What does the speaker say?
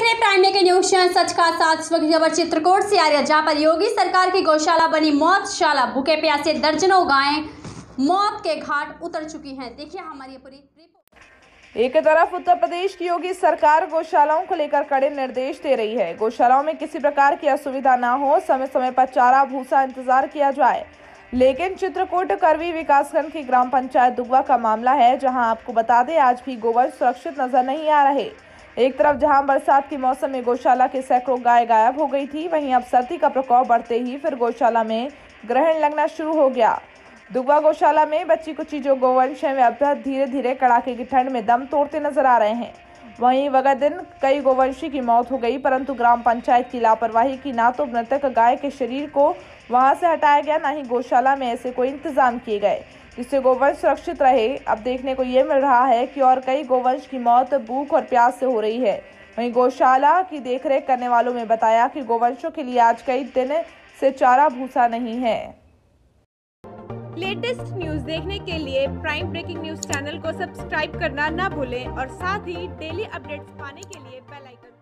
रहे prime breaking news channel सच का साथ। इस वक्त खबर चित्रकूट से आ रही है, जहां पर योगी सरकार की गौशाला बनी मौतशाला। भूखे प्यासे दर्जनों गायें मौत के घाट उतर चुकी हैं। देखिए हमारी पूरी रिपोर्ट। एक तरफ उत्तर प्रदेश की योगी सरकार गौशालाओं को लेकर कड़े निर्देश दे रही है। गौशालाओं में किसी प्रकार की असुविधा न हो, समय समय पर चारा भूसा इंतजार किया जाए। लेकिन चित्रकूट करवी विकासखंड की ग्राम पंचायत दुगवा का मामला है, जहां आपको बता दें आज भी गोवंश सुरक्षित नजर नहीं आ रहे। एक तरफ जहां बरसात के मौसम में गौशाला के सैकड़ों गाय गायब हो गई थी, वहीं अब सर्दी का प्रकोप बढ़ते ही फिर गौशाला में ग्रहण लगना शुरू हो गया। दुगवा गौशाला में बच्ची कुची जो गोवंश है वे अब धीरे धीरे कड़ाके की ठंड में दम तोड़ते नजर आ रहे हैं। वहीं वगैर दिन कई गोवंशी की मौत हो गई, परंतु ग्राम पंचायत की लापरवाही की ना तो मृतक गाय के शरीर को वहां से हटाया गया, ना ही गौशाला में ऐसे कोई इंतजाम किए गए जिससे गोवंश सुरक्षित रहे। अब देखने को ये मिल रहा है कि और कई गोवंश की मौत भूख और प्यास से हो रही है। वहीं गौशाला की देखरेख करने वालों ने बताया कि गोवंशों के लिए आज कई दिन से चारा भूसा नहीं है। लेटेस्ट न्यूज देखने के लिए प्राइम ब्रेकिंग न्यूज चैनल को सब्सक्राइब करना ना भूलें और साथ ही डेली अपडेट्स पाने के लिए बेल आइकन